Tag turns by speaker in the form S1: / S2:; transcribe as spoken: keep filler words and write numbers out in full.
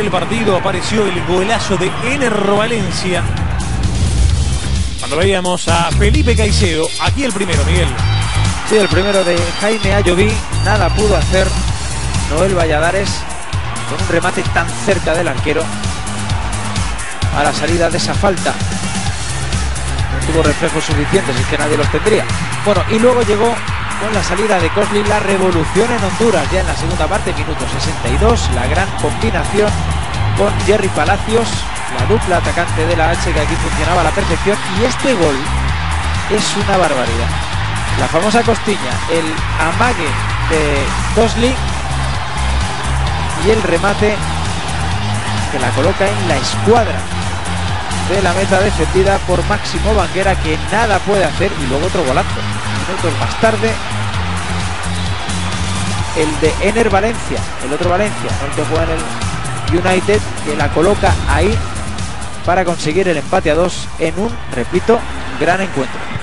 S1: del partido apareció el golazo de Ener Valencia. Cuando veíamos a Felipe Caicedo, aquí el primero, Miguel.
S2: Sí, el primero de Jaime Ayoví. Nada pudo hacer Noel Valladares con un remate tan cerca del arquero a la salida de esa falta. No tuvo reflejos suficientes, es que nadie los tendría. Bueno, y luego llegó con la salida de Cosli la revolución en Honduras, ya en la segunda parte, minuto sesenta y dos, la gran combinación con Jerry Palacios, la dupla atacante de la H, que aquí funcionaba a la perfección, y este gol es una barbaridad. La famosa costilla, el amague de Cosli y el remate que la coloca en la escuadra de la meta defendida por Máximo Banguera, que nada puede hacer, y luego otro golazo minutos más tarde, el de Ener Valencia, el otro Valencia, no el que juega en el United, que la coloca ahí para conseguir el empate a dos en un, repito, gran encuentro.